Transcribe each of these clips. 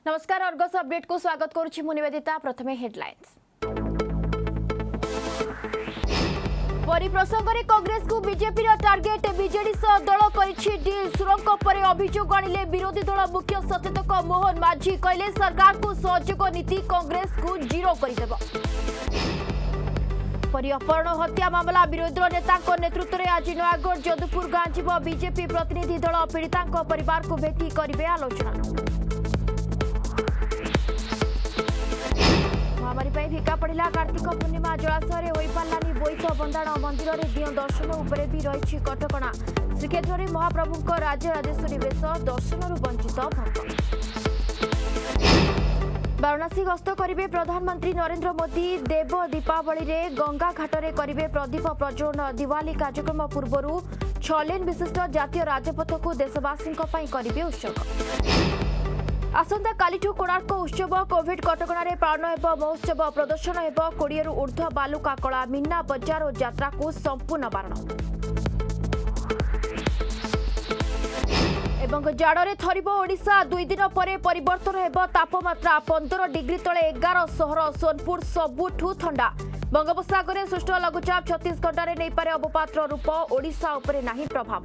नमस्कार Argus update को स्वागत करुछि मु निवेदिता। प्रथमे हेडलाइंस। परिप्रसंग रे कांग्रेस को बीजेपी रा टार्गेट। बीजेडी सह दल करिछि डील। सुरंग परे अभियोग आनिले विरोधी दल मुख्य सचेतक मोहन माझी कहले सरकार को सहयोग नीति कांग्रेस को जीरो करिदेब। परि अपहरण हत्या मामला विरोधी नेता नेतृत्व में आज नयागढ़ जदुपुर गाँ जीव बीजेपी प्रतिनिधि दल पीड़िता परिवार को भेटी करेंगे आलोचना। महामारी फिका पड़ा कार्तिक पूर्णिमा जलाशय हो पारानी बोईत बंदाण मंदिर में दियो दर्शन उपर भी रही कटकणा। श्रीक्षेत्र में महाप्रभु राजराजेश्वरी बेश दर्शन वंचित भक्त। वाराणसी गस्त करेंगे प्रधानमंत्री नरेंद्र मोदी। देव दीपावली रे गंगा घाटरे करेंगे प्रदीप प्रज्वलन। दिवाली कार्यक्रम पूर्व 6 लेन विशिष्ट जातीय राजपथ को देशवासी करेंगे उत्सव। आसंता कालीठू कोणार्क उत्सव कोविड कटकणा पालन हेब महोत्सव। प्रदर्शन हेब 20 रु ऊर्ध्व बालुका कला मीना बजार और यात्रा को संपूर्ण बारण। जाड़े थरिब ओडिशा 2 दिन पर परिवर्तन हेब तापमात्रा 15 डिग्री तले 11 सहर सोनपुर सबुठू ठंडा। बंगोपसागर सृष्ट लघुचाप 36 घंटे नहीं पारे अवपातर रूप ओडिशा उपरे नहीं प्रभाव।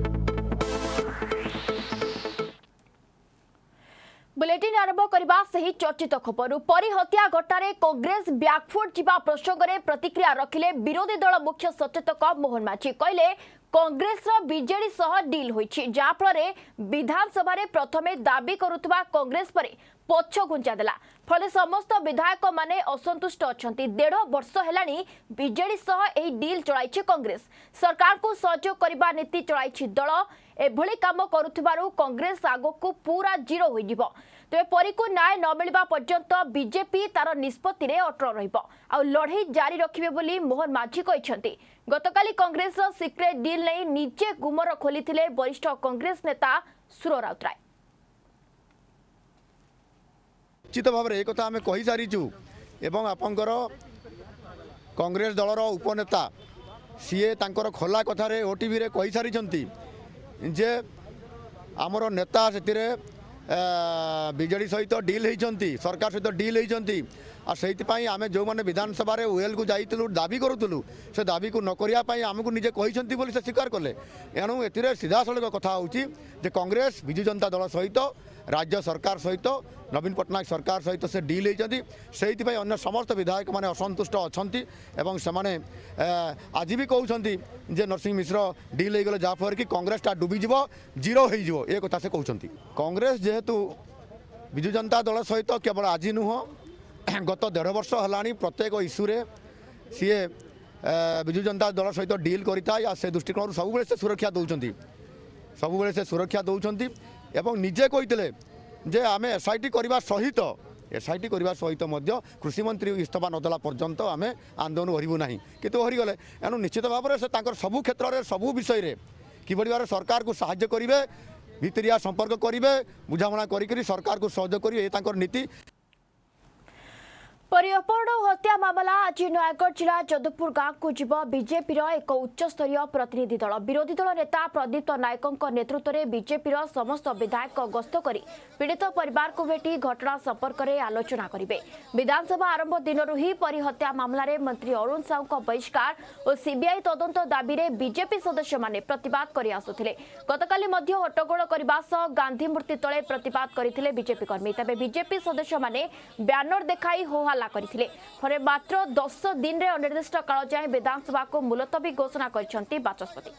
बुलेटिन आरंभ करबा सही चर्चित खबर। परी हत्या घटना कांग्रेस बैकफुट जीवा प्रसंग में प्रतिक्रिया रखिले विरोधी दल मुख्य सचेतक मोहन माझी कहले कांग्रेस बीजेडी सह डील होईछि जाफल विधानसभा प्रथमे दाबी करुवा कांग्रेस पर पछ घुंचा देला फल समस्त विधायक माने असंतुष्ट अछंती। 1.5 वर्ष हेलानी बीजेडी सह एही डील चलाइछि कांग्रेस। सरकार को सहयोग करबा नीति चलाइछि दल। एभली काम करुथिबारु कांग्रेस आगो को पूरा जीरो होई जिवो। तेज परी को न्याय न मिलवा पर्यंत बीजेपी तार निष्पत्ति रे अटल रहिबो आ लड़ाई जारी रखिबे बोली मोहन माझी कहिसंती। गतकाली कांग्रेस सिक्रेट डील नहीं निजे गुमर खोलिथिले वरिष्ठ कांग्रेस नेता सुर राउतराय। निश्चित भाव में एक आम कही सारीचु एवं आपंकर कांग्रेस दलर उपनेता सीए तांकर खोला कथार ओटीवी रे कही सारी जे आमर नेता से बीजेडी सहित डील होती सरकार सहित डील होती से आम जो मैंने विधानसभा ओएल को जाइलु दाबी करूँ से दाबी को नकरिया आमको निजे कहते से स्वीकार कले। एणु ए सीधा सड़क कथा हूँ कांग्रेस विजु जनता दल सहित राज्य सरकार सहित नवीन पट्टनायक सरकार सहित से डील होती से अन्य समस्त विधायक मैंने असंतुष्ट अच्छा आज भी कहते जे नरसिंह मिश्र डील हो गले जहाँफल कि कांग्रेस टा डूबीज जीरो हो कथा से कहते। कांग्रेस जेहेतु विजु जनता दल सहित केवल आज नुह गत 1.5 वर्ष है प्रत्येक इश्यूरे सी विजु जनता दल सहित डील करता से दृष्टिकोण सब से सुरक्षा दौरान सब से सुरक्षा दौरान एवं निजे कहते जे आम एसआईटी करने सहित कृषि मंत्री इस्तीफा नदेला पर्यंत आम आंदोलन हरबू ना कितु हरीगले। एणु निश्चित भाव में से सबू क्षेत्र में सबू विषय किभली भाव सरकार को साहाय्य करेंगे भितरिया संपर्क करेंगे बुझामणा करी सरकार को सहयोग करेंगे नीति। परि अपहरण हत्या मामला आज नयागढ़ जिला जदुपुर गाँव को जीव बीजेपी एक उच्चस्तरीय प्रतिनिधि दल। विरोधी दल नेता प्रदीप नायकों नेतृत्व में बीजेपी समस्त विधायक गस्त कर पीड़ित परिवार को भेटी घटना संपर्क में आलोचना करेंगे। विधानसभा आरंभ दिन ही परि हत्या मामलें मंत्री अरुण साहू बहिष्कार और सीबीआई तदंत दाबी में बीजेपी सदस्य माने प्रतिवाद कर आसुथिले। गतकाली हट्टगोल करने सह गांधी मूर्ति तले प्रतिवाद करते बीजेपी कर्मी। तेज बीजेपी सदस्य माने बैनर देखाई होहा फले मात्र 10 दिन रे अनिर्दिष्ट काल जाए विधानसभा को मुलतवी घोषणा करछंती बाचस्पति।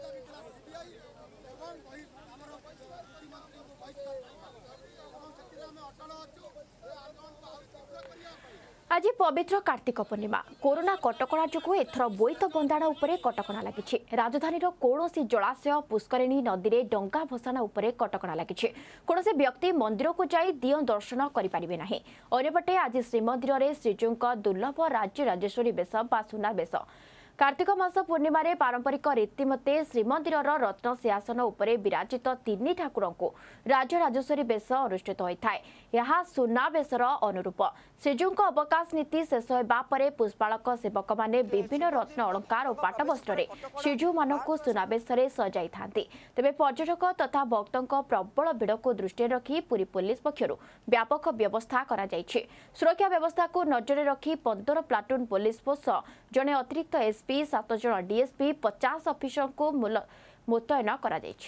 आज पवित्र कार्तिक पूर्णिमा कोरोना कटकणा जो एथर बोईत बंदाण उपरे कटकणा लगी। राजधानी कौनसी जलाशय पुष्करिणी नदी में डंगा भसाण उपरे कटकणा लगी। कौन व्यक्ति मंदिर को जाई दियो दर्शन करें ना। अन्यपटे आज श्रीमंदिर में श्रीजू दुर्लभ राज्य राजेश्वरी बेश बा सुना बेश कार्तिक मास पूर्णिम पारंपरिक रीतिमते श्रीमंदिर रत्न सिंहासन उपरे विराजित तीन ठाकुर को राजराजेश्वरी बेश अनुष्ठित होता है। यह सुना बेशर अनुरूप श्रीजू अवकाश नीति शेष होगा पर पुष्पालक सेवक मैंने विभिन्न रत्न अलंकार और पाटवस्त्र श्रीजू मान सुनाबेश सजाई था। तेज पर्यटक तथा भक्तों प्रबल भिड़ को दृष्टि रखी पुरी पुलिस पक्षर व्यापक व्यवस्था करा जायछि। सुरक्षा व्यवस्था को नजर रखी 15 प्लाटून पुलिस फोर्स जड़े अतिरिक्त एसपी 7 जन डीएसपी 50 अफिसर को मुतयन करा जायछि।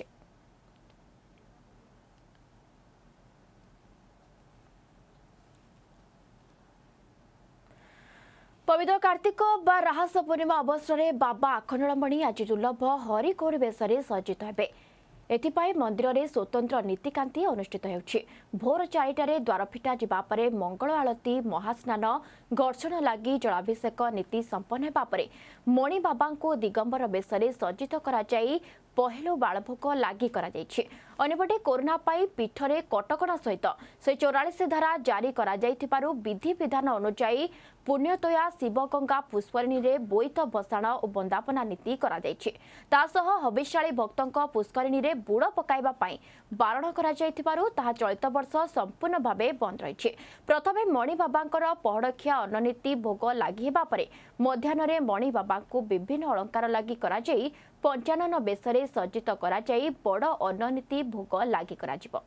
पवित्र कार्तिक बा राहस पूर्णिमा अवसर में बाबा आखंडमणि आज दुर्लभ हरिगौरी बेश सज्जित हेबे। एथिपाई मंदिर में स्वतंत्र नीतिकांति अनुष्ठित होउछि। भोर 4टारे द्वार फिटा जिबा परे मंगल आलती महास्नान घर्षण लगी जलाभिषेक नीति संपन्न हेबा परे मणि बाबा को दिगंबर बेश सज्जित करा जाई पहलो बालभोग लगी करा जायछि। अन्यपटे कोरोना पाई पीठरे कटकणा सहित 144 धारा जारी करा जायथिबारु विधि विधान अनुसार पुण्यतोया शिवगंगा पुष्करिणी रे बोईत बसाण और बंदापना नीति करा जायछि। तासह हविष्याली भक्तों पुष्करिणी रे बुड़ पकाइबा पाई बारण करा जायथिबारु ताहा चलित वर्ष संपूर्ण भावे बंद रहिछि। प्रथमे मणि बाबांकर पहड़खिया अन्ननीति भोग लागि हेबा परे मध्याह्न मणि बाबा को विभिन्न अलंकार लागि करा जाई पंचानन बेशरे सज्जित करा जाई बड़ अन्ननीति भोग लागि करा जिवो।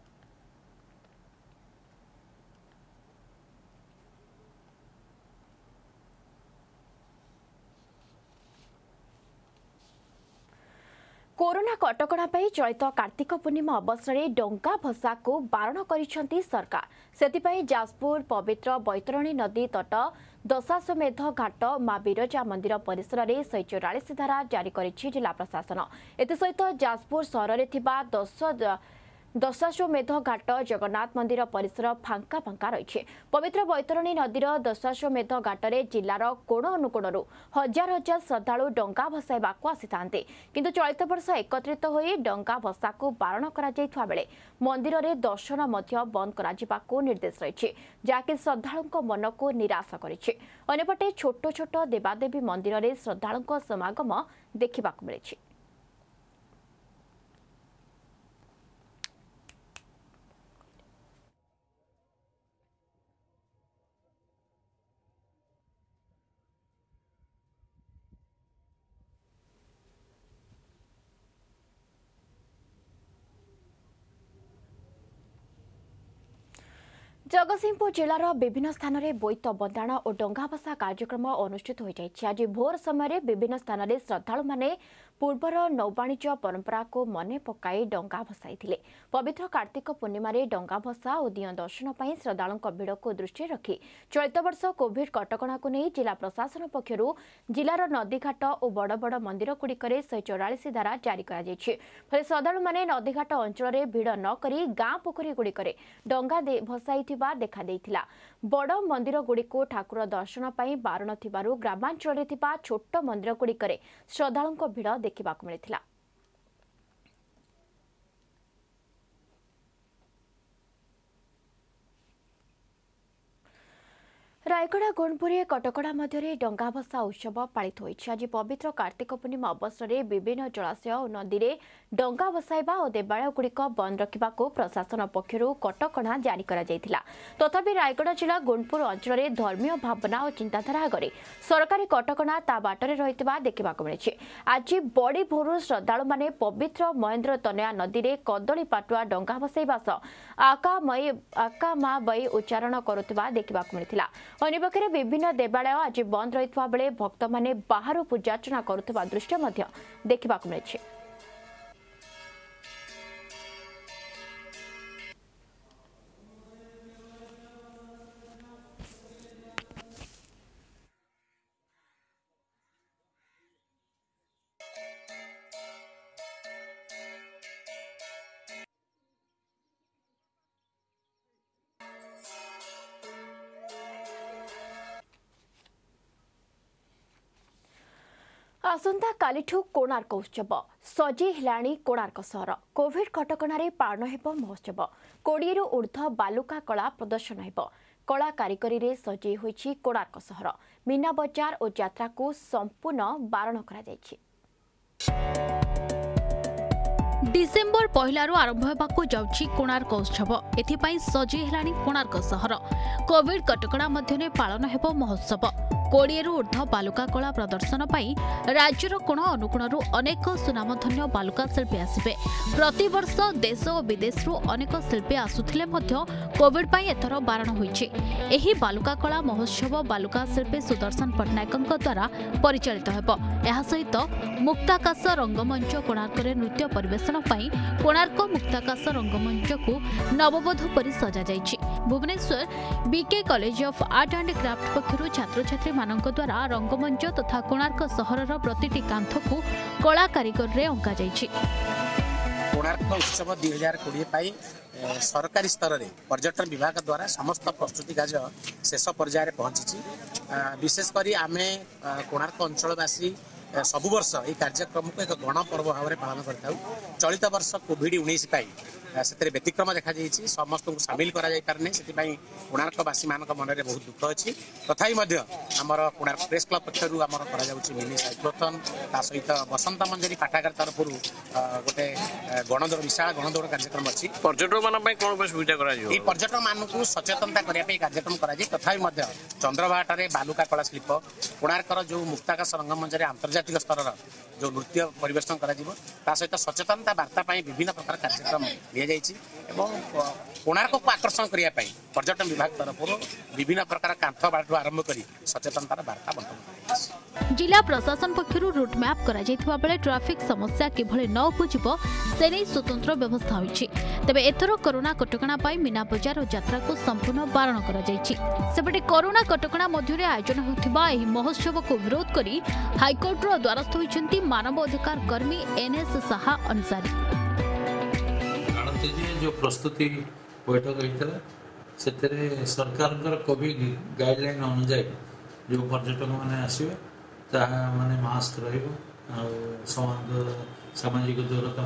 कोरोना कटकणा चलित कार्तिक पूर्णिमा अवसर में डंगा भसा को बारण करिसेंती सरकार। सेतिपई जाजपुर पवित्र बैतरणी नदी तट दशाश्वमेध घाट मां बिरजा मंदिर परिसर में 144 धारा जारी करिछि जिला प्रशासन। एसहित जाजपुर सहर में दशाश्वमेध घाट जगन्नाथ मंदिर परिसर फांका फांका रही। पवित्र बैतरणी नदीर दशाश्वमेध घाटे जिलार कोण अनुकोणु हजार हजार श्रद्धालु डंगा भसाइबा आसी था। किंतु चलित वर्ष एकत्रित होई डंगा भसा को बारण करा जायथुवा बेले मंदिर में दर्शन मध्य बंद करा निर्देश रही, जहाँकि श्रद्धालुओं मन को निराश करिछि। अन्यपटे छोट छोट देवादेवी मंदिर में श्रद्धालुओं समागम देखा मिली। जगतसिंहपुर जिलार विभिन्न स्थान में बोईत बंदाण और डंगा भसा कार्यक्रम अनुष्ठित हो जाइछि। आज भोर समय विभिन्न स्थान में श्रद्धालु माने पूर्वर नौवाणिज्य परंपरा को मने पकाई डंगा भसाई। पवित्र कार्तिक पूर्णिमा डंगा भसा और दिय दर्शन पर श्रद्धालुओं भिड़ को दृष्टि रखी चलित वर्ष कोविड कटकणा को नहीं जिला प्रशासन पक्षर जिलार नदीघाट और बड़ बड़ मंदिर गुड़िक 144 धारा जारी कर श्रद्धालु माने नदीघाट अंचल में भिड़ नक गाँ पोखरी गुड़िक डंगा भसाई देखा देइथिला। बड़ मंदिर गुड़िको ठाकुर दर्शन पाई बारण थिबारु ग्रामांचल छोट मंदिर गुड़िक श्रद्धालुओं भिड़ देखा मिलिथिला। रायगड़ा गुणपुरी कटकड़ा मध्य डंगा भसा उत्सव पालित होइछि। आज पवित्र कार्तिक पूर्णिमा अवसर में विभिन्न जलाशय और नदी में डंगा भसाइबा और देवालय गुड़िक बंद रखा प्रशासन पक्षर कटकणा जारी करा जायथिला। तथापि रायगड़ा जिला गुणपुर अंचल में धर्मीय भावना और चिंताधारा आगे सरकारी कटकणा ता बाटरे रहितबा देखा मिली। आज बड़ी भोरू श्रद्धालु माने पवित्र महेंद्र तनया नदी में कदली पाटुआ डंगा भसाइबा सह आका मा बई उच्चारण करुवा देखा मिलिथिला। अन्यपक्षे विभिन्न देवालय आज बंद रही बेले भक्त माने बाहर पूजार्चना करुवा दृश्य देखा मिली। आसंता कालिठू कोणार्क उत्सव सजी हिलाणी कोणार्क सहर। कोविड कटकणारे पालन हेब महोत्सव। 20 ऊर्ध्व बालुका कला प्रदर्शन हेब। कला कारिगरी रे सजी होइछि कोणार्क सहर। मीना बजार और यात्रा को संपूर्ण बारण करा जायछि। डिसेम्बर पहलारू आरंभ होगाकू जाउछि कोणार्क उत्सव। एथिपाई सजी हेलानी कोणार्क सहर। कोविड कटकणा मध्यने पालन हेबो महोत्सव। 20 रु ऊर्ध्व बालुका कला प्रदर्शन पाई राज्यर कोण अनुकोणरू अनेक सुनामधन्य बालुका शिल्पी आसिबे। प्रतिवर्ष देश और विदेश रु अनेक शिल्पी आसुथिले मध्य कोविड पाई एथर बारण होईछि। एही बालुका कला महोत्सव बालुका शिल्पी सुदर्शन पट्टनायकଙ୍କ द्वारा परिचालित हेबो। एहा सहित मुक्ताकाश रंगमंच कोणार्क रे नृत्य परिवेषण पाई कोणार्क मुक्ताकाश रंगमंच को नवबधू परि सजा जायछि। Bhubaneswar BK college of art and craft पक्षरु छात्र छात्री मानक द्वारा रंगमंच तथा कोणार्क सहरर प्रतिटी कांथ को कला कारीगर रे अंका जायछि। कोणार्क उत्सव 2020 पाई सरकारी स्तर में पर्यटन विभाग द्वारा समस्त प्रस्तुति कार्य शेष पर्यायर पहुंची। विशेषकर आम कोणार्क अंचलवासी सबु वर्ष ये कार्यक्रम को एक गण पर्व भाव में पालन करता। चलित वर्ष कोविड-19 से व्यतिक्रम देखा समस्त को सामिल कराने से कोणार्कवासी मान मन में बहुत दुख अच्छी। तथापि आमर कोणार्क प्रेस क्लब पक्षर मिनी साइक्लोथन ता सहित बसंत मंजरी पाठागार तरफ गोटे गणदौड़ विशाल गणदौड़ कार्यक्रम अच्छी। पर्यटक मान सुविधा पर्यटक मानक सचेतनता करने कार्यक्रम कराई। तथापि चंद्रभाटे बालुका कला शिल्प कोणार्कर जो मुक्ताकाश रंगमंच आंतर्जातिक स्तर जो नृत्य परिवेषण करा सहित सचेतनता वार्ता विभिन्न प्रकार कार्यक्रम कोणार्क को आकर्षण करने पर्यटन विभाग तरफ विभिन्न प्रकार कांथ बाटू आरंभ कर सचेतनतार वार्ता बंटन। जिला प्रशासन पक्षरु रूट मैप करा जायथिबा बेले ट्रैफिक समस्या किभଳି न उपजिबो से नै स्वतंत्र व्यवस्था होइछि। तबे एथरो कोरोना कटकणा पाई मीना बजार और यात्रा को संपूर्ण बारण करा जायछि। सेबटे कोरोना कटकणा मध्यरे आयोजन होथिबा एही महोत्सव को विरोध करी हाईकोर्ट रो द्वारस्थ होइछन्ति मानव अधिकार कर्मी एनएस साहा अंसारी। जो प्रस्तुति बैठक होता से सरकार कोविड गाइडलाइन अनुजाई जो पर्यटक मैंने आसवे माने मास्क सामाजिक दूरता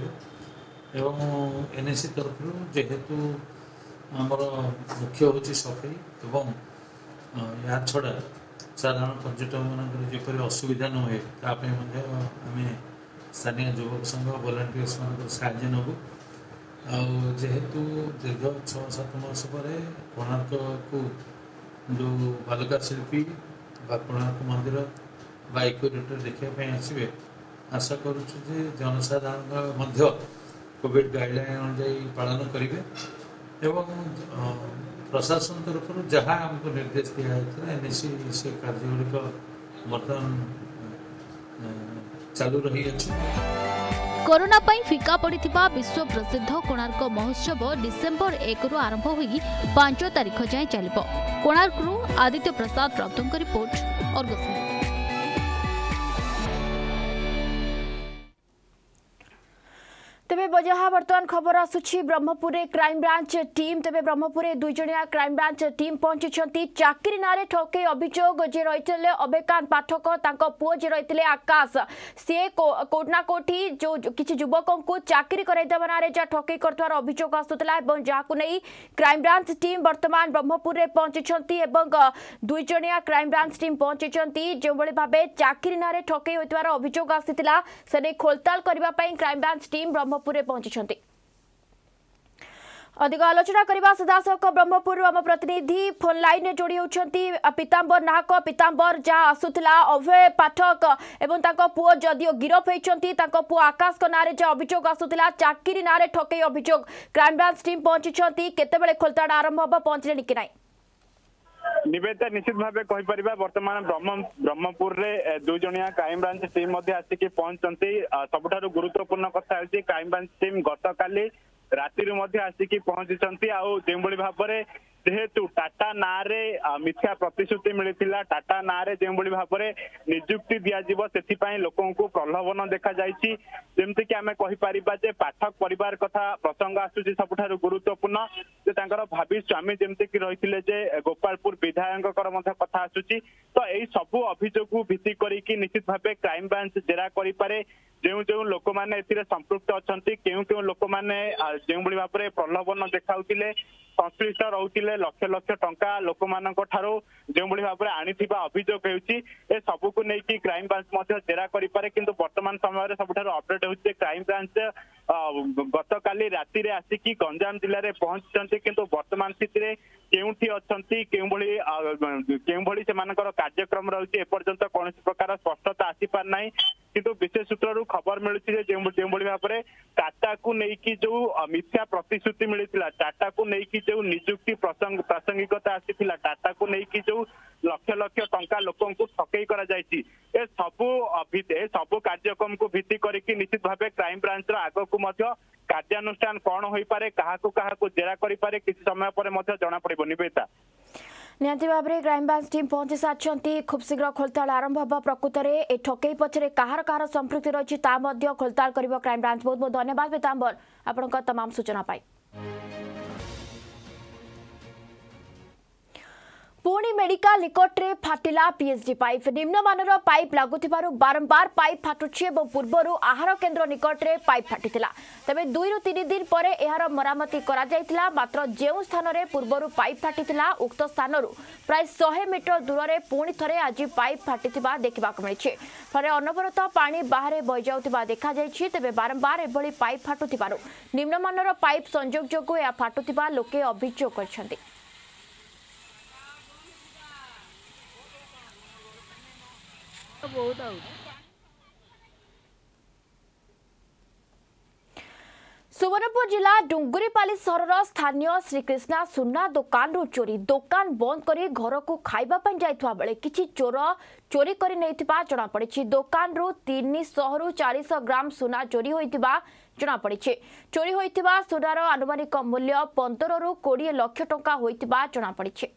एनएसी तरफ जेहेतु आमर मुख्य हूँ सफाई एवं या छड़ा साधारण पर्यटक मान जपरी असुविधा न हुए आम स्थानीय युवक संघ वॉलंटियर्स मान साहाय्य नबू जेहेतु दीर्घ 6-7 वर्ष पर कोणार्क को जो बालुका शिल्पी कोणार्क मंदिर इक्वेटर देखापी आसवे आशा करुचु जे जनसाधारण कोविड गाइडलाइन अनुजाई पालन करेंगे एवं प्रशासन तरफ जहाँ आमको निर्देश दिखाई एनएसी से कार्यगुड़िक बर्तमान चालू रही अच्छी। कोरोना पाई फिका पड़िथिबा विश्व प्रसिद्ध कोणार्क महोत्सव डिसेम्बर 1 रु आरंभ होई 5 तारिख जाए चलिबो। कोणार्क रु आदित्य प्रसाद राउतंक रिपोर्ट अर्गस। तेबे बजहा वर्तमान खबर आसुछि ब्रह्मपुर क्राइम ब्रांच टीम। तेबे ब्रह्मपुर 2 जणिया क्राइम ब्रांच टीम पहुंची चाकरी नारे ठके अभियोग जे रहितले अभेकांत पाठक तांको पुओ जे रहितले आकाश से कोटना कोठी जो किछि युवकों को चाकरी कराइदबा नारे जा ठके करथवार अभियोग आसुतला एवं जाकु नै क्राइम ब्रांच टीम वर्तमान ब्रह्मपुर रे पहुंची एवं 2 जणिया क्राइम ब्रांच टीम पहुंची जो बळे भाबे चाकरी नारे ठके होतवार अभियोग आसितिला सेने खोलताल करबा पई क्राइम ब्रांच टीम ब्रह्मपुर पहुंची। अधिक आलोचना करने सीधासख ब्रह्मपुर आम प्रतिनिधि फोन लाइन में जोड़ी होती पीतांबर नाहक। पीतांबर जहाँ आसूला अभय पाठक एवं पुओ जदिओ गिरफ होती पुओ आकाश ना अभियोग आसूला चाकरी ना ठकई अभियोग क्राइम ब्रांच टीम पहुंची केतेबेले खोलताड़ आरंभ हम पहुंचले कि ना निवेदिता निश्चित भाव कहीपर बर्तमान ब्रह्मपुर रे 2 जणिया क्राइम ब्रांच टीम आसिक पहुंचती। सबुठारु गुरुत्वपूर्ण कथा है क्राइम ब्रांच टीम गत काली राति आसिक पहुंची आउे भाव जेहेतु टाटा ना मिथ्या प्रतिश्रुति मिलता टाटा ना जो भाव में निजुक्ति दिज्व से लोक प्रलोभन देखा जमीक आम कहीपर पाठक परिवार कथा प्रसंग आसूसी सबुठारु गुरुत्वपूर्ण भाभी स्वामी जमीक रही गोपालपुर विधायक कथा आसूसी तो यही सबू अभियोग भित्ति करके निश्चित भाव क्राइम ब्रांच जेरा करे जो जो लोक मैंने संपृक्त अच्छा क्यों लोक मैंने जो भाव में प्रलोभन देखाऊे संश्लिष्ट रोते लक्ष लक्ष टंका लोक मान जो भाव में आनी अभियोग हो सबू को लेकिन क्राइम ब्रांच जेरा करे किंतु वर्तमान समय सब अपडेट होती क्राइम ब्रांच गत काली राति आसिकी गंजाम जिले में पहुंची किंतु वर्तमान स्थिति केउठी अच्छी केउभली से कार्यक्रम रही एपर्यंत कौन प्रकार स्पष्टता आसी पार ना किंतु विशेष सूत्रु खबर मिलूँ जो भाव में टाटा को लेकिन जो मिथ्या प्रतिश्रुति मिलता टाटा को लेकिन जो निजुक्ति प्रासंगिकता आसी टाटा को लेकिन जो लक्ष लक्ष टंका लोक ठकई कर सबू कार्यक्रम को भित्ति करके निश्चित भाव क्राइम ब्रांच आग को कार्यानुष्ठान कौन हो पारे क्या जेरा करे किसी समय पर जना पड़े निवेदिता निहाती भाव में क्राइम ब्रांच टीम पहुंची सारी खूब शीघ्र खोलताड़ आरंभ हम प्रकृत में ए ठकई पछरे कहार कहार संपृक्ति रही खोलताड़ कर क्राइम ब्रांच बहुत बहुत धन्यवाद पीतांबर आपण तमाम सूचना पाई पुणी मेडिकल निकटरे फाटिला पीएचडी पाइप निम्नमानर पाइप लगुथिबारु बारंबार पाइप फाटुछि एवं पूर्वरु आहार केन्द्र निकटरे पाइप फाटिथिला तबे 2 रु 3 दिन परे एहार मरामती करा जायतिला मात्र जेउ स्थान रे पूर्वरु पाइप फाटिथिला उक्त स्थानरु प्राय 100 मीटर दूर रे पुणी थरे आज पाइप फाटिथिबा देखिबा को मिलिछि फरे अनवरत पानी बाहरे बहि जाउथिबा देखा जायछि तबे बारंबार एभली पाइप फाटुथिबारु निम्नमानर पाइप संयोग जोगु या फाटुथिबा लोके अभियोग करछन्ति सुवर्णपुर जिला डुंगुरीपाली सहर स्थानीय श्रीकृष्णा सुना दुकान रु चोरी दुकान बंद करी घर को खाइबा पन जाइथवा बेले किछि चोर चोरी करी नैथिबा जणा पड़िछि दुकान रु 300 रु 400 ग्राम सुना चोरी होइतिबा जणा पड़िछि चोरी होइतिबा सुनार आनुमानिक मूल्य 15 रु 20 लाख टंका होइतिबा जणा पड़िछि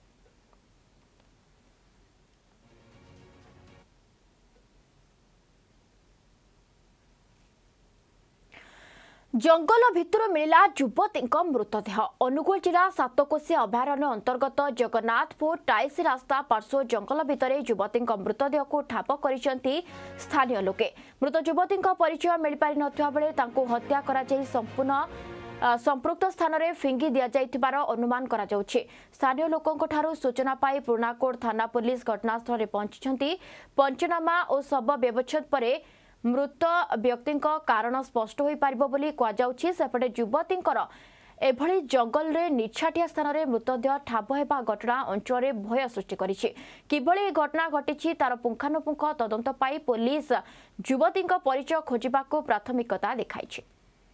जंगल भितर मिला युवती मृतदेह अनुगुल जिला सातकोशी अभयारण्य अंतर्गत जगन्नाथपुर टाइसी रास्ता पार्श्व जंगल भितर युवती मृतदेह को ठाप कर स्थानीय लोके मृत युवती परिचय मिल पारि नथिबा बेले तांको हत्या करा जाई संपूर्ण संपृक्त स्थान में फिंगी दि जाइथिबार अनुमान करा जाउछि स्थानीय लोकंक ठारू सूचना पाई पुर्णाकोट थाना पुलिस घटनास्थल में पहुंची पंचनामा और शव व्यवच्छेद पर मृत व्यक्ति कारण स्पष्ट हो पारिबो बोली कहुछि सेपटे युवतींकर एभली जंगल रे निछाटिया स्थान में मृतदेह ठाब हेबा घटना अंचल में भय सृष्टि करिछि किभली घटना घटिछि तार पुंखानुपुंख तदंत पाई पुलिस युवती परिचय खोजिबाको प्राथमिकता देखाइछि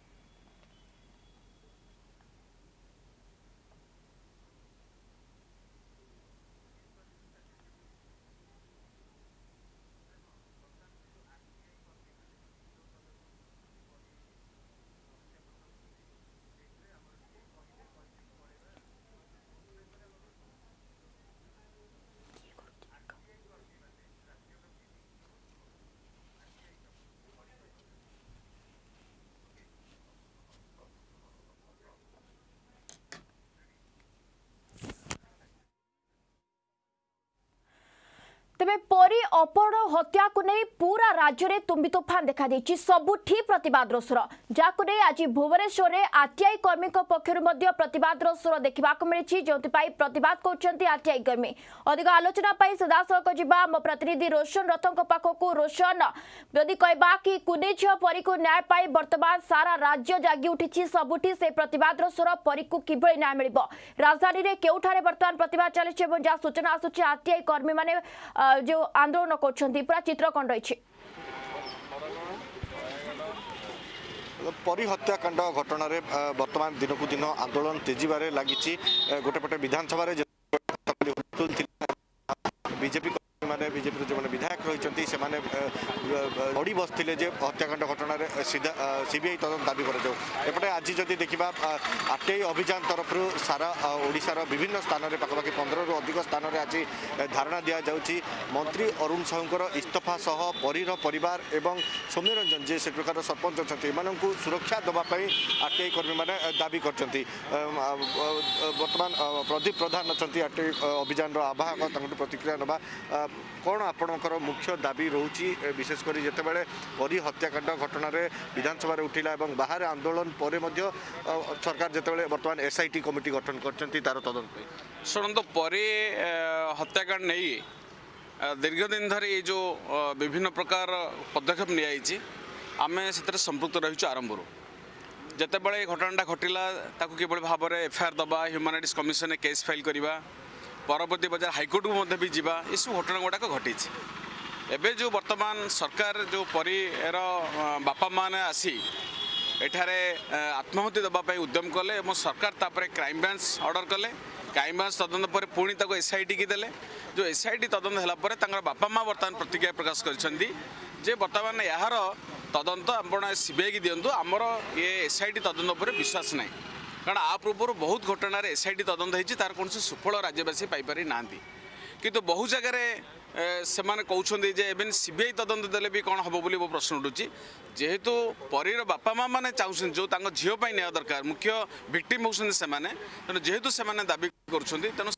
तेबे परी अपहरण हत्या को नहीं पूरा राज्य में तुम्बी तोफान देखा देछि सबुठी प्रतिवाद स्वर जाको नहीं आज भुवनेश्वर में आरटीआई कर्मी पक्षर प्रतिवाद स्वर देखा मिली जो प्रतिवाद कर आरटीआई कर्मी अधिक आलोचना सीधासख जा आम प्रतिनिधि रोशन रथों पाखक रोशन जदि कहबा कि कुने झील परी को न्याय पाई वर्तमान सारा राज्य जागी उठी सबुठी से प्रतिवाद स्वर परी को किभली न्याय मिल राजधानी में केउठारे वर्तमान प्रतिवाद चली जहाँ सूचना आसुची आरटीआई कर्मी माने जो आंदोलन कर पूरा चित्र कौन रही परी हत्याकांड घटना रे वर्तमान दिन को दिन आंदोलन तेजीबारे लगी गोटे पटे विधानसभा बीजेपी माने बीजेपी जो विधायक रही से लड़ी बसते हत्याकांड घटना सीबीआई तदंत दाबी करपटे आज जदि देखा आरटीआई अभियान तरफ सारा ओडिशार विभिन्न स्थान में पाखापाखि 15 रु अधिक स्थान में आज धारणा दि जाऊँगी मंत्री अरुण साहूर इस्तफा सह परीर परिवार एवं सौम्य रंजन जे से प्रकार सरपंच अच्छा सुरक्षा देवाई आरटीआई कर्मी मैंने दाबी कर वर्तमान प्रदीप प्रधान अच्छा आरटीआई अभियान आवाहक प्रतिक्रिया ना कौन आपणकर मुख्य दाबी रोची विशेषकर जितेबाला परी हत्याकांड घटन विधानसभा उठिला बाहर आंदोलन पर सरकार जितेबाला बर्तमान एसआईटी कमिटी गठन कर तार तदंत शुणु परी हत्याकांड नहीं दीर्घ दिन धरी ये जो विभिन्न प्रकार पदक्षेप नि आम से संपृक्त रही आरंभ जितेबाला घटनाटा घटला किभली भाव में एफआईआर दबा human rights commission case file करवा परवर्ती बजार हाइकोर्ट को भी जा ये सब घटना गुड़ाक घटी एवं जो वर्तमान सरकार जो परीर बापा माने आसी एठारे आत्माहुति देवाई उद्यम कले सरकार तापर क्राइम ब्रांच ऑर्डर कले क्राइम ब्रांच तदंत पर पुणी एसआईटी की देले जो एसआईटी तदंत है बापा माँ बर्तमान प्रतिक्रिया प्रकाश कर बर्तमान यार तदंत आप सीबीआई की दिंतु आमर ये एसआईटी तदंत पर विश्वास ना कारण आ पूर्व बहुत घटना एसआईटी तदंत होती तार कौन सुफल राज्यवासी पाई ना किंतु बहु जगार से कहते सीबीआई तदंत देले भी कौन हम बोली प्रश्न उठुची जेहेतु परीर बापा माँ मैंने चाहते जो झील न्याय दरकार मुख्य विक्टिम होती से तेणु जेहेतु से दाबी कर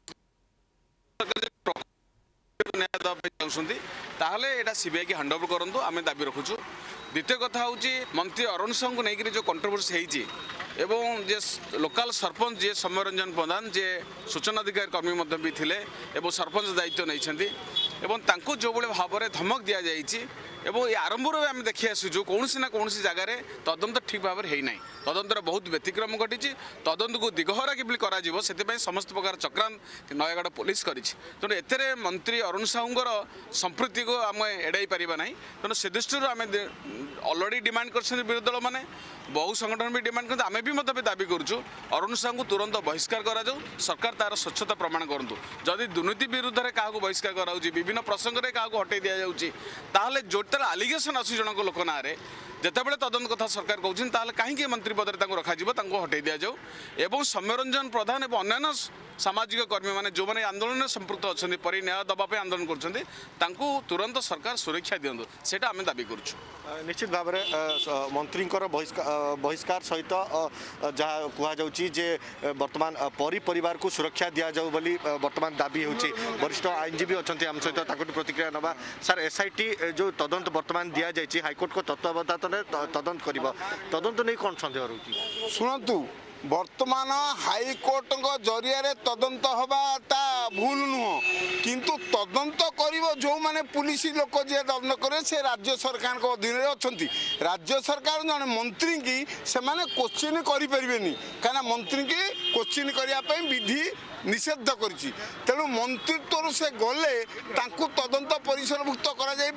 न्याय देवाई चाहते ताहले एटा सीबीआई की हैंड ओवर करूँ आम दाबी रखुचु द्वितीय कथा हूँ मंत्री अरुण साहू को लेकर जो कंट्रोवर्सी होती एवं जे लोकल सरपंच जी सौम्य रंजन प्रधान जे सूचना अधिकारी कर्मी भी थे एवं सरपंच दायित्व नहीं जो भाव में धमक दि जाए ये आरंभ आम देखी आसुचु कौन ना कौन जगार तदंत ठीक भाव में होना तदंतर बहुत व्यतिक्रम घटी तदंत को दिगहरा कि से समस्त प्रकार चक्रांत नयगढ़ पुलिस करी तेणु एथे मंत्री अरुण साहूर संपृक्ति को आम एड़ाई पारिबा नहीं तेणु से दृष्टि आम अलरेडी डिमांड कर विरोधी दल मैंने बहु संगठन भी डिमांड करते आम भी दाबी करुँ अरुण साहू को तुरंत बहिष्कार करा सरकार तार स्वच्छता प्रमाण करूँ जदि दुर्नीति विरुद्ध में क्या बहिष्कार कराऊँ विभिन्न प्रसंग में क्या हटई दि जाऊँगी जो आलिगेसन आस जनक लोक ना जितेबाला तदंत कथा सरकार कहते कहीं मंत्री पद रखा हटई दि जाऊ एवं सौम्यरंजन प्रधान और अन्य सामाजिक कर्मी मैंने जो मैंने आंदोलन संपृक्त अच्छा परी न्याय दवाई आंदोलन कर तुरंत सरकार सुरक्षा दिंतु से आम दाबी करुँ निश्चित भाव में मंत्री बहिष्कार सहित जहाँ कहुचे बर्तमान परी परिवार को सुरक्षा दि जाऊ बोली बर्तमान दाबी हो वरिष्ठ आईनजीवी अच्छा आम सहित प्रतिक्रिया नवा सर एसआईटी जो तदंत बर्तमान दि जाए हाइकोर्ट को तत्वावधान तदंत कर तदंत नहीं कौन सन्देह रोचे शुणु वर्तमान हाइकोर्ट जरिया तदंत हवा भूल नुह किंतु तदंत कर जो माने पुलिस लोक जी तदंत करे से राज्य सरकार अधीन अच्छा राज्य सरकार जन मंत्री की से क्वेश्चन करें कहीं मंत्री की क्वेश्चन करने विधि निषेध कर तेणु मंत्रित्व से गले तदंत परिसरभुक्त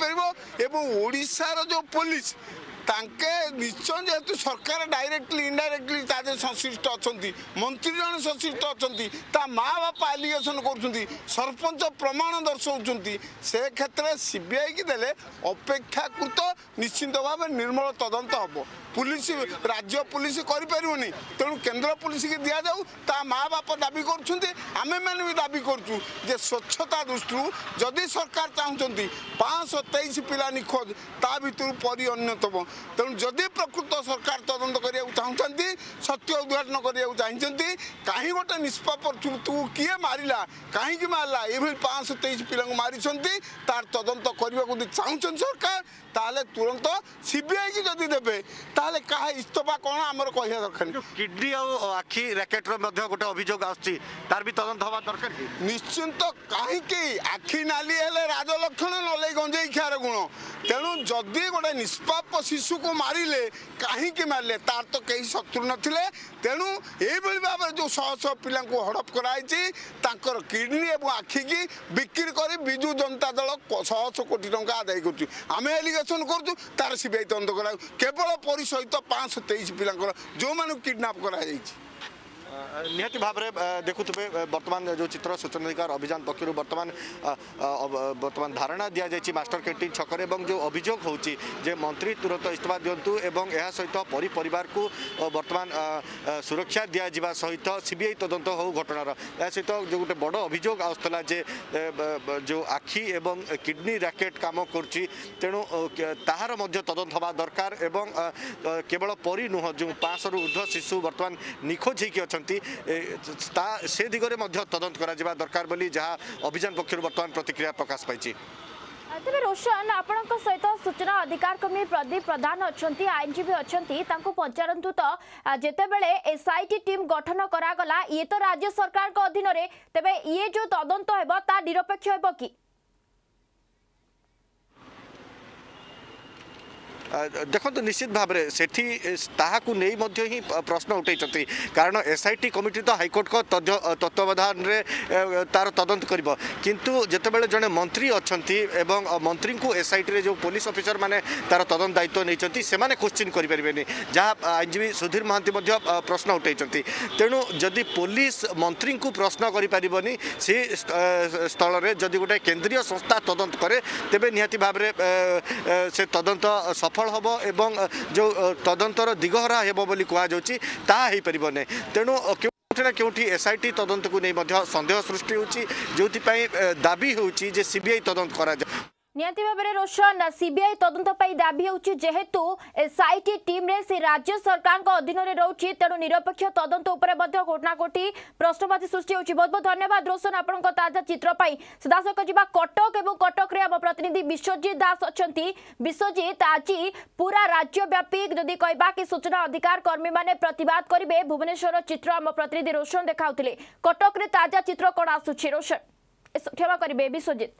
कर जो पुलिस तांके निश्चय जेहेतु सरकार डायरेक्टली इनडायरेक्टली तादे संश्लिष्ट अच्छा मंत्री जन संश्लिष्ट अच्छा माँ बापा आलिगेसन कर सरपंच प्रमाण दर्शाऊँ से क्षेत्र में सीबीआई की देले अपेक्षाकृत निश्चित भाव निर्मल तदंत हम पुलिस राज्य पुलिस करें तेणु केंद्र पुलिस की दि जाऊ ता माँ बाप दाबी करें भी दाबी करूँ स्वच्छता दृष्टि जदि सरकार चाहते 523 पिला निखोज ता भर परी अन्यतम तेणु जदि प्रकृत सरकार तदंत करने चाहते सत्य उद्घाटन करने चाहते कहीं गोटे निष्पाप तू किए मारा कहीं मारला ये 523 पिला मारी तार तदंत करने को चाहते सरकार ताले तुरंत सीबीआई की जदि देवे ताले कहा इस्तफा कौन आमर कह दरकार किडनी और आखि रैकेट गोटे अभियोग आर भी तदंत हवा दरकार निश्चिंत कहीं आखि नाली हेले राजलक्षण नले गंजेई ख्यार गुण तेणु जदि गोटे निष्पाप शिशु को मारे कहीं मारे तार तो कहीं शत्रु नथिले तेणु ये भाव में जो शह शह पिला हड़प कर किडनी और आखि की बिक्री कर विजु जनता दल 100 कोटी टंका आदाय करें एलिगेसन करूँ तार सीबीआई तदंत करा केवल परी सहित 523 पिला जो मानू किडनाप कराई निहती भाव में देखुए वर्तमान जो चित्र सूचना अधिकार अभियान पक्षर वर्तमान धारणा दि जाए मास्टर कैंटीन छकरे जो अभियोग होची जे मंत्री तुरंत इस्तीफा दिंतु यह सहित परी परिवार को वर्तमान सुरक्षा दि जावा सहित सीबीआई तदंत हो घटनार या सहित जो गोटे बड़ अभियोग आसला जे जो आखि एवं किडनी रैकेट काम करुच्ची तेणु ताहार तदंत हवा दरकार एवं केवल परी नुह जो 500 ऊर्ध्व शिशु वर्तमान निखोज होकर चाहती से दिगरे तदंत करा दरकार बोली जहाँ अभियान पक्षर बर्तमान प्रतिक्रिया प्रकाश पाई। तेज रोशन आपण सहित सूचना अधिकार कर्मी प्रदीप प्रधान अच्छा आईनजीवी अच्छा पचारतु तो जितेबले एसआईटी टीम गठन करागला ये तो राज्य सरकार अधीन तेबे ये जो तदंत हेबो ता निरपेक्ष हेबो कि देखो निश्चित भाव में सेठी नहीं ही प्रश्न उठे कारण एसआईटी कमिटी तो हाइकोर्ट को तत्वावधान में तार तदंत कर किंतु जितेबाला जड़े मंत्री अच्छा मंत्री को एसआईटी जो पुलिस ऑफिसर माने तार तदंत दायित्व नहीं से क्वेश्चन करें जहाँ आईनजीवी सुधीर महांती प्रश्न उठे तेणु जदि पुलिस मंत्री को प्रश्न करें से स्थल में जदि गोटे केंद्रीय संस्था तदंत करे तेबे निहाती भाव में से तदंत सफल हम एवं जो तदंतर दिगहरा हेबो बोली कहा जाउची ता हेई परिबो नै तेणु क्योंकि एसआईटी तदंत को नहीं संदेह सृष्टि होची जोथि दाबी होची जे सीबीआई तदंत करा जा नियंती भाव में रोशन सीबीआई तदंत दाबी होची जेहेतु एसआईटी टीम रे से राज्य सरकार अधीन में रोची तेणु निरपेक्ष तदंत उपरे कोटना कोटी प्रश्नवाची सृष्टि होची। बहुत बहुत धन्यवाद रोशन आपण ताजा चित्र पाई सीधासख जा कटक और कटक रे आम प्रतिनिधि विश्वजीत दास अच्छा विश्वजीत आज पूरा राज्यव्यापी जदि कहबा कि सूचना अधिकार कर्मी माने प्रतिवाद करेंगे भुवनेश्वर चित्र आम प्रतिनिधि रोशन देखाउथिले कटक रे ताजा चित्र कौन आसुछि रोशन क्षमा करेंगे विश्वजीत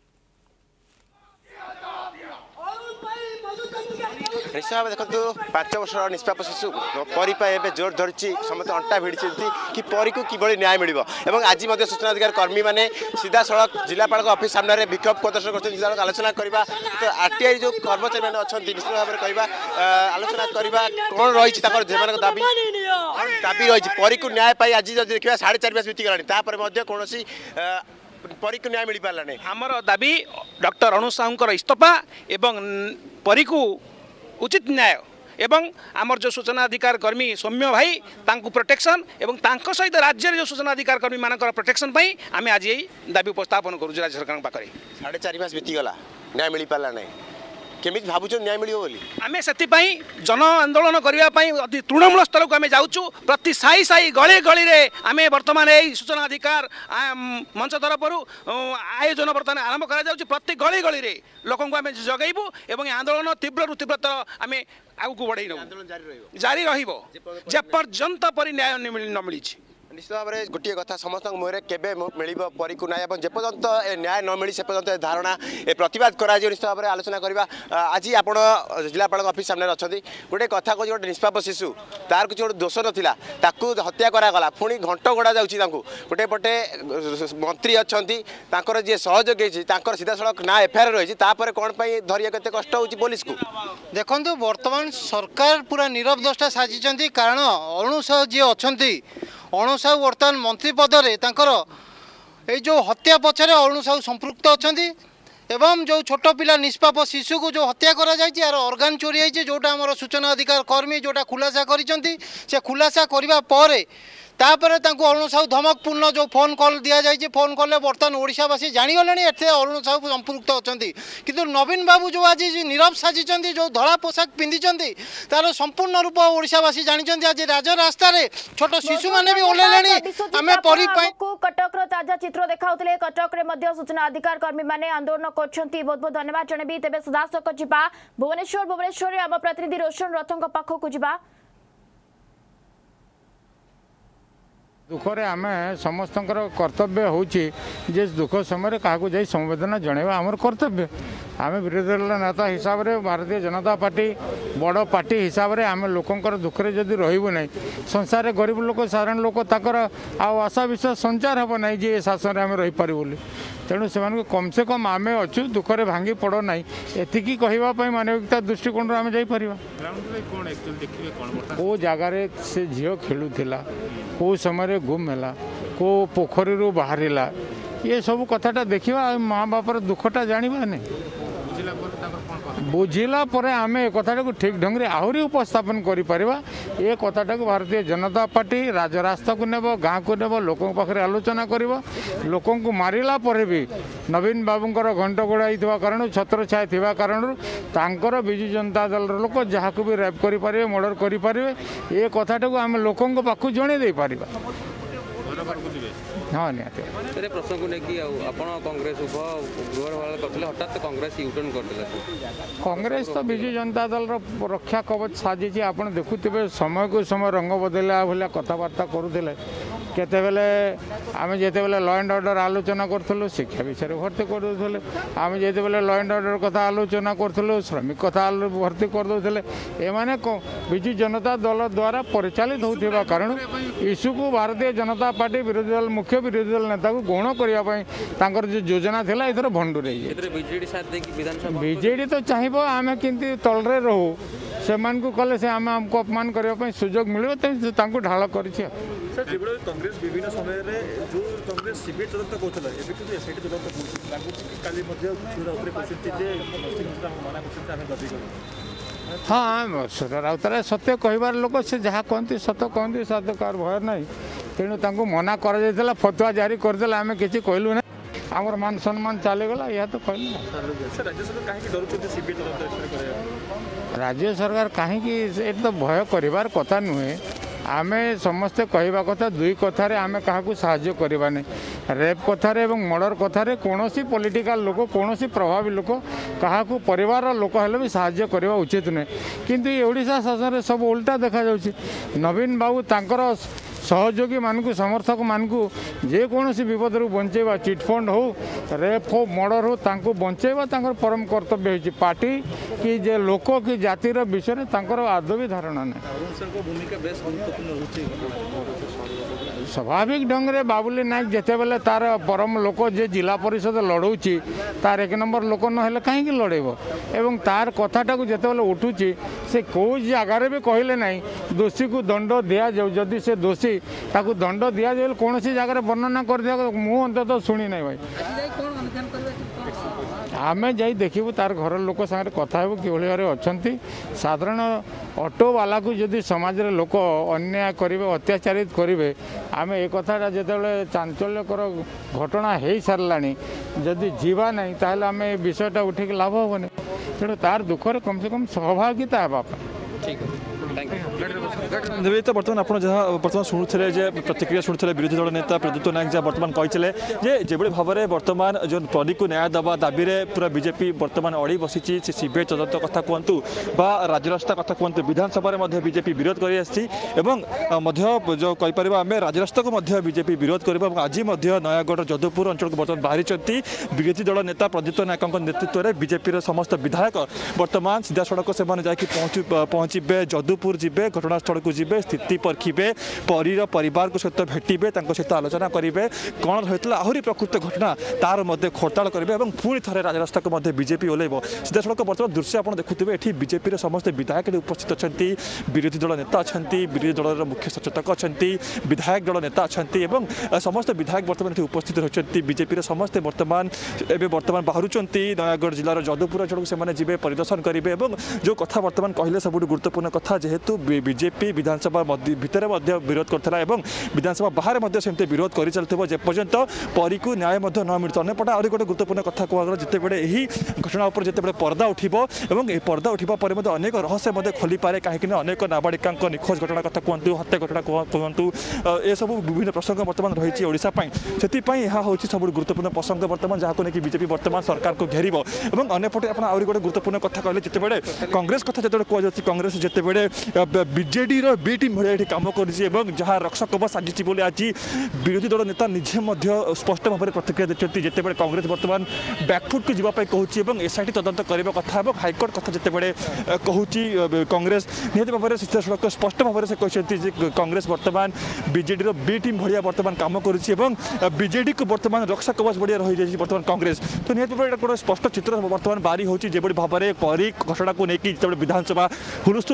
निश्चित भाव देखो 5 वर्षर निष्पाप शिशु परी जोर धरी समस्त अंटा भिड़ी कि परी को किभली न्याय मिल आज सूचना अधिकार कर्मी मैंने सीधा सड़क जिलापाल ऑफिस सामने विक्षोभ प्रदर्शन कर आलोचना करवा तो आरटीआई जो कर्मचारी मैंने अच्छा निश्चित भाव में कहवा आलोचना करवा कौन रही दाबी दाबी रही परी को न्याय पाई आज देखा 4.5 मास बीतीगला कौन परी को न्याय मिल पारा नहीं आमर दाबी डॉक्टर अणु साहू इस्तफा एवं परी को उचित न्याय एवं आमर जो सूचना अधिकार कर्मी सौम्य भाई तांकु प्रोटेक्शन एवं तांको सहित राज्य जो सूचना अधिकार कर्मी मानकर प्रोटेक्शन पाई आमे आज यही दाबी उपस्थापन करूँ राज्य सरकार पाखे 4.5 मास बीतीगला न्याय मिल पारा नहीं केमी भावुँ न्याय मिल आम से जन आंदोलन करने तृणमूल स्तर को आम जाऊँ प्रति साई साई गली गली रे आम बर्तमान यही सूचना अधिकार मंच तरफ आयोजन बर्तमान आरंभ कर प्रति गली गली रे लोक आम जगैबू एवं आंदोलन तीव्र तीव्रतर आम आगू बढ़े जारी रपर्यंत परी न्याय न मिली निश्चित भाव में गोटे कथा समस्त मुहर के मिल परी को न्याय जेपर्यंत न्याय न मिली से पर्यंत धारणा प्रतिवाद करा निश्चित भाव में आलोचना करवा आज आप जिलापाल ऑफिस सामने अच्छा गोटे कथा कह गोटे निष्पाप शिशु तार किसी गोटे दोष नाला ताकू हत्या करागला पुणी घंट गोड़ा जाऊँगी गोटे पटे मंत्री अच्छा जी सहयोगी सीधा सड़क ना एफआईआर रही कौन धरिया के कष्ट हो पुलिस को देखो बर्तमान सरकार पूरा नीरव दृष्टा साजिंट कारण अणु साहू जी अच्छा अणु साहू बर्तमान मंत्री पदरे ये जो हत्या पछरे अणु साहू संपृक्त अच्छा एवं जो छोट पिला निष्पाप शिशु को जो हत्या करा जायछि यार ऑर्गन चोरी है जोटा आम सूचना अधिकार कर्मी जोटा खुलासा करिसेंती से खुलासा करबा परे तापर अरुण साहू धमकपूर्ण जो फोन कॉल दि जाए फोन कॉल बर्तमान ओडिशावासी जानीगले एथे अरुण साहू संपृक्त अच्छा किंतु नवीन बाबू जो आज नीरव साजिंट जो धला पोशाक पिंधि तार संपूर्ण रूप ओडिशावासी जानी आज राजरास्ता छोट शिशु मैंने भी ओह्लैले कटक ताजा चित्र देखा कटक सूचना अधिकार कर्मी मैंने आंदोलन कर बहुत बहुत धन्यवाद जनबी तेज सीधासख जा भुवनेश्वर आम प्रतिनिधि रोशन रथों पाखक जा दुखरे आम समस्त कर्तव्य होची जे दुख समय क्या जाई संवेदना जनवा आमर कर्तव्य आम विरोधी दल नेता हिसाब से भारतीय जनता पार्टी बड़ पार्टी हिसाब से आम लोकंर दुखरे जदि रही ना संसार गरीब लोक साधारण लोक ताकर आशा विश्वास संचार हे ना जी शासन आम रहीपर बोली तेणु से कम से कम आम अच्छु दुखरे भांगी पड़ ना एतिकी कहवाई मानविकता दृष्टिकोण आम जापर कौ जगार से झील खेलुला कौ समय गुम है कौ पोखरी बाहर ये सब कथाटा देखा माँ बापर दुखटा जाना नहीं बुझिला पर आम ए कथा ठीक ढंग से आहरी उपस्थापन कर ए कथा भारतीय जनता पार्टी राजरास्ता को नेब गाँ को नेब लोकों पाखे आलोचना कर लोकों को मारिला पर भी नवीन बाबूंकर घंट गोड़ाई कारण छत्र छाया थिबा कारण तांकर बिजु जनता दल लोक जहाँ को भी रेप करें मर्डर करें ए कथा आम लोकों पाखु जड़े दे पार हाँ निहत प्रश्न को लेकिन कांग्रेस गृह करते हठात कांग्रेस यूटर्न करते कांग्रेस तो बिजु जनता दल रक्षा कवच साजिश आप देखुवे समय को समय रंग बदलला भाया कथबार्ता करुले केतेबेले आम जितेबले लॉ एंड ऑर्डर आलोचना करूँ शिक्षा विषय भर्ती करदे आम जितेबले लॉ एंड ऑर्डर कथा आलोचना करूँ श्रमिक कथा भर्ती करदे एमाने बिजु जनता दल द्वारा परिचालित होता कारण इश्यू को भारतीय जनता पार्टी विरोधी दल मुख्य विरोधी दल नेता को गौण करने जो योजना था एथर भंडुर बीजेडी तो चाहिए आम कि तलरे रहू से कले से आम आमको अपमान करने सुजोग मिले तो ढाल कर कांग्रेस विभिन्न समय जो कांग्रेस सीबीआई तदंत कहला एबे एसआईटी तदंत काली हाँ राउतर सत्य कहबार लोक से जहाँ कहती सत कहती सत्य कार भय ना तेणु मना कर फतुआ जारी करदे आम कि कहलु ना आमर मान सम्मान चलीगला यह तो कहलु राज्य सरकार कहीं तो भय कर कथा नुहे आमे समस्ते कहवा कथा दुई कथार आमे क्या साहाय्य करवा नहीं रेप कथार एवं मर्डर कथार कौन पॉलिटिकल लोक कौन प्रभावी लोक क्या परिवार लोक हेल्ले भी साहाय्य करवा उचित नहीं किंतु ये ओडिशा शासन सब उल्टा देखा जाउछि नवीन बाबू तांकर सहयोगी मानक समर्थक मानक जेकोसी विपद बंचेवा चिटफंड हो रेप हो मर्डर हो तांको बंचेवा तांकर परम कर्तव्य होछि पार्टी कि जे लोक कि जातिर विषय तांकर आदौ भी धारणा नहीं स्वाभाविक ढंग से बाबुली नायक जिते बेले तार परम लोक जे जिला परिषद लड़ौची तार एक नंबर लोक ना कहीं लड़ेब एवं तार कथाटा को जिते बेले उठुची से कौ जगार भी कहले ना दोषी को दंड दिया जाऊ जदि से दोषी ताकू दंड दिया जाए कौन सी जगह वर्णना कर दिया मु अंत शुणी ना भाई आमे जाई देखिबू तार घर लोक संगे कथा हेबू कि भाव अच्छा साधारण ऑटो वाला को जदि समाज रे लोक अन्याय करेंगे अत्याचारित करेंगे आम ए कथा जिते चांचल्यकर घटना हो सारा जदि जीवा ना ताहले आम ए विषयटा उठिक लाभ हेनी तेणु तार दुखरे कम से कम सहभागिता ठीक देवी तो बर्तमान आप बर्तमान शुणुले प्रतिक्रिया शुणुले विरोधी दल नेता प्रदीप्त नायक जहाँ बर्तमान कहते जो भाव में बर्तमान जो परी को न्याय दवा दाबी में पूरा बीजेपी बर्तमान अड़ी बसी सीबीआई तदंत कथा कहतु बा राजरास्ता कथा कहतु विधानसभा में बीजेपी विरोध कर जो कहीपर आम राजरास्ता को बीजेपी विरोध कर आज नयागढ़ जदुपुर अंचल को बर्तमान बाहरी विरोधी दल नेता प्रदीप्त नायक नेतृत्व में बीजेपी समस्त विधायक बर्तमान सीधा सड़क से पहुँचे जदुपुर जीवे घटनास्थल को जीवे स्थिति परखिबे परीर परिवार को सहित भेटे सहित आलोचना करेंगे कौन रही आहरी प्रकृत घटना तार मध्य खोलताड़ करेंगे पुणी थे राजरास्ता को बीजेपी ओल्लैब सीधा सड़क बर्तमान दृश्य आप देखुए ये बीजेपी समस्त विधायक उपस्थित अच्छा विरोधी दल नेता अच्छा विरोधी दल मुख्य सचेतक अच्छा विधायक दल नेता अच्छा समस्त विधायक बर्तमान उपस्थित रही बीजेपी समस्ते बर्तमान बाहर नयागढ़ जिलार जदुपुर अंचल को से परिदर्शन करेंगे जो कथा बर्तमान कहले सब गुरुत्वपूर्ण कथा जेहेतु बीजेपी विधानसभा भितर विरोध करता विधानसभा बाहर सेमती विरोध कर चलते जेपर्यंत परी को न्याय न मिलता अंपटे आहरी गोटे गुरुत्वपूर्ण कथा कहगला जितेबाला यही घटना उपर जितेबाला पर्दा उठिब और यह पर्दा उठा पर अनेक रहस्य खोली पारे कहीं अनेक नाबालिका निखोज घटना कथा कहतु हत्या घटना कहतु ए सब विभिन्न प्रसंग बर्तमान रही ओडिशा से यह हूँ सब गुरुत्वपूर्ण प्रसंग बर्तमान जहाँ को लेकिन बीजेपी बर्तमान सरकार को घेरिब और अंपटे आप आहरी गोटे गुरुत्वपूर्ण कथा कहले जितेबाला कांग्रेस कथा जो कहुच्छी कांग्रेस जितेबाला बीजेडी बी टीम भाई ये कम कर जहाँ रक्षा कवच साजिश बोली आज विरोधी दल नेता निजे स्पष्ट भाव में प्रतिक्रिया देखते जितेबाला कांग्रेस बर्तमान बैकफुट को जीवाई कहूँ एसआईटी तदंत करने कथा हाइकोर्ट कथा जितेबाला कहूँ कांग्रेस निहत भाव में सीधा सड़क स्पष्ट भाव में से कहते कांग्रेस बर्तमान बीजेडी बी टीम भाया बर्तमान कम कर बीजेडी को बर्तमान रक्षा कवच बढ़िया रही जाए बर्तमान कांग्रेस तो निहत भाव गोटे स्पष्ट चित्र बर्तमान बारी होती भाव में परी घटना को लेकिन जिते विधानसभा हुलस्थुल होता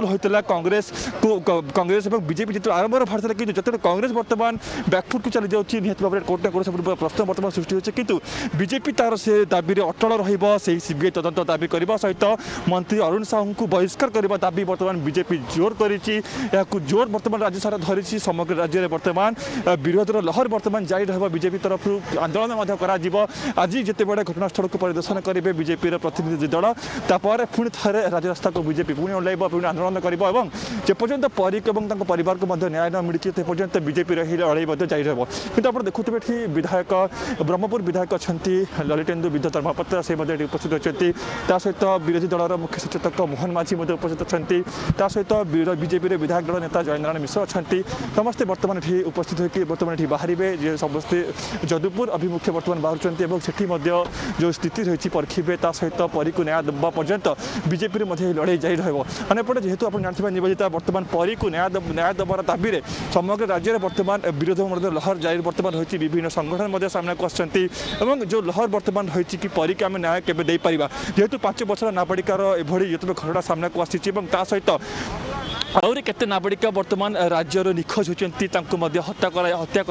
कांग्रेस और बीजेपी जो आरंभ भारत कि जो कांग्रेस बर्तमान बैकफुट को चली जाऊँगी निहत भाव में कोर्ट ना कोर्ट प्रश्न बर्तमान सृष्टि होती किंतु बीजेपी तार से दाबी अटल रही सीबीआई तदंत दाबी करने सहित मंत्री अरुण साहू को बहिष्कार करने दाबी बर्तमान बीजेपी जोर कर जोर बर्तमान राज्य सारा धरी समग्र राज्य में बर्तमान विरोधर लहर बर्तमान जारी रहा बीजेपी तरफ आंदोलन आज जिते बड़े घटनास्थल को परिदर्शन करेंगे बीजेपी प्रतिनिधि दल तापर पुणी थे राजरास्ता को बीजेपी पुणी ओह्लैब पुणी आंदोलन करपर्यंत परिक और परिवार को न्याय न मिली पर्यंत बीजेपी लड़ाई जारी रहा कि आप देखुए ये विधायक ब्रह्मपुर विधायक अच्छा ललितेन्दु विद्युत धर्मपत्र से उपस्थित अच्छा सहित विरोधी दलर मुख्य सचेतक मोहन माझी उपस्थित अच्छा सहित बीजेपी विधायक दल नेता जयनारायण मिश्र अच्छा समस्ते बर्तमान ये उपस्थित होकर बर्तमान ये बाहर जे समस्ते जदुपुर अभिमुखे बर्तमान बाहर से जो स्थिति रही परखिबे सहित परी को न्याय देवा पर्यंत बीजेपी लड़ाई जारी रहा जेहेतु आप जानते हैं निवेदिता बर्तमान परी को न्याय देवार दाबी में समग्र राज्य में बर्तमान विरोध लहर जारी बर्तमान होती विभिन्न संगठन सामना को आसछन्ति जो लहर बर्तमान होती कि परी के आम न्याय केवे दे पारिबा जेहेतु 5 वर्षर नाबालिकार एभली जिते घटना सामना को आसी सहित आहरी केते नाबालिका बर्तमान राज्यर निखोज होती हत्या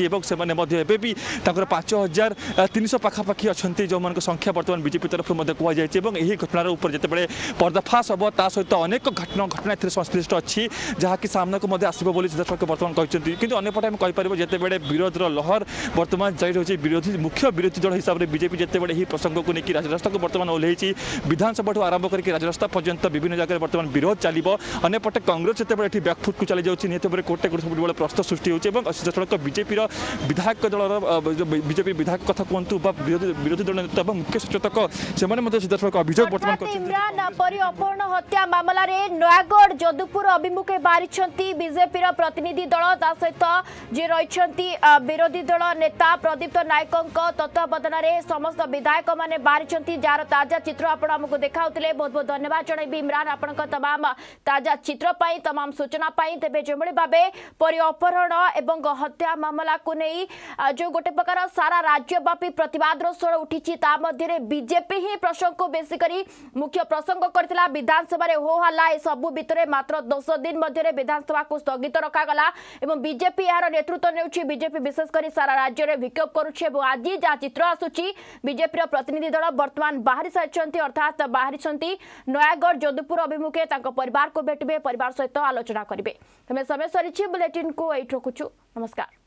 भी 5300 पाखापाखि अच्छा जो संख्या बर्तमान बीजेपी तरफ कहुई घटनार उपर जिते पर्दाफाश हम ता सहित अनेक घटना संश्लिष्ट अच्छी जहाँकि सामना को आसो सीधासख बर्तमान कहते कि अंपटे आम कहीपर जिते बड़े विरोधर लहर बर्तमान जारी रही विरोधी मुख्य विरोधी दल हिसाब से बीजेपी जिते बड़े यही प्रसंग को लेकिन राजरास्ता को बर्तमान ओह्लैची विधानसभा आरंभ करके राजरास्ता पर्यंत विभिन्न जगह बर्तमान विरोध चलो अंपटे कांग्रेस जिते बैकफुट को चली जाऊँगी निहत भाव कोटे कोटे सब प्रश्न सृष्टि होती सीधासख बीजेपी विधायक दलर बीजेपी विधायक कथा कहतु विरोधी दल नेता मुख्य सचेतक से सीधासख अभियोग बर्तमान इमरान परी अपहरण हत्या मामला रे नयागढ़ जदुपुर अभिमुखे बाहरी बीजेपी प्रतिनिधि दल सहित जे रही विरोधी दल नेता प्रदीप्त नायक तत्वावधान में समस्त विधायक मैंने बाहरी जार ताजा चित्र आपको देखाऊे बहुत बहुत धन्यवाद जनइबी इमरान आपण तमाम ताजा चित्र तमाम सूचना तेज जो भाव परी अपहरण एवं हत्या मामला को नहीं जो गोटे प्रकार सारा राज्यव्यापी प्रतिवाद स्वर उठी बीजेपी ही प्रसंग को बेसिक मुख्य प्रसंग करथिला विधानसभा हो हल्ला ए सबु भितरे मात्र 10 दिन मध्य विधानसभा को स्थगित रखागला एवं बीजेपी यार नेतृत्व नेउछि बीजेपी विशेषकर सारा राज्य में विक्षोभ करुछि एवं आज जहाँ चित्र आसुछि बीजेपी प्रतिनिधि दल वर्तमान बाहरी सारी अर्थात बाहरी नयागढ़ जदुपुर अभिमुखे परिवार को भेटबे परिवार सहित आलोचना करेंगे। समय सरी बुलेटिन को एट रखुछु। नमस्कार।